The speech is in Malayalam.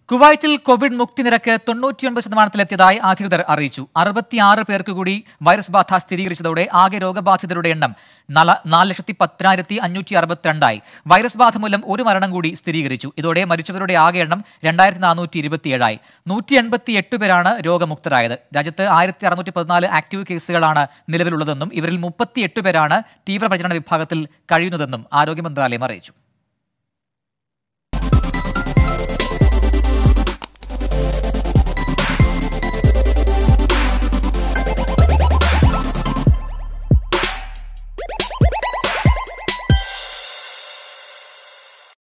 കുവൈറ്റിൽ കോവിഡ് മുക്തി നിരക്ക് 99% അധികൃതർ അറിയിച്ചു. 66 പേർക്ക് കൂടി വൈറസ് ബാധ സ്ഥിരീകരിച്ചതോടെ ആകെ രോഗബാധിതരുടെ എണ്ണം 4,10,562. വൈറസ് ബാധ മൂലം ഒരു മരണം കൂടി സ്ഥിരീകരിച്ചു. ഇതോടെ മരിച്ചവരുടെ ആകെ എണ്ണം 2,427. 188 പേരാണ് രോഗമുക്തരായത്. രാജ്യത്ത് 1,614 ആക്റ്റീവ് കേസുകളാണ് നിലവിലുള്ളതെന്നും ഇവരിൽ 38 പേരാണ് തീവ്രപരിചരണ വിഭാഗത്തിൽ കഴിയുന്നതെന്നും ആരോഗ്യ മന്ത്രാലയം അറിയിച്ചു.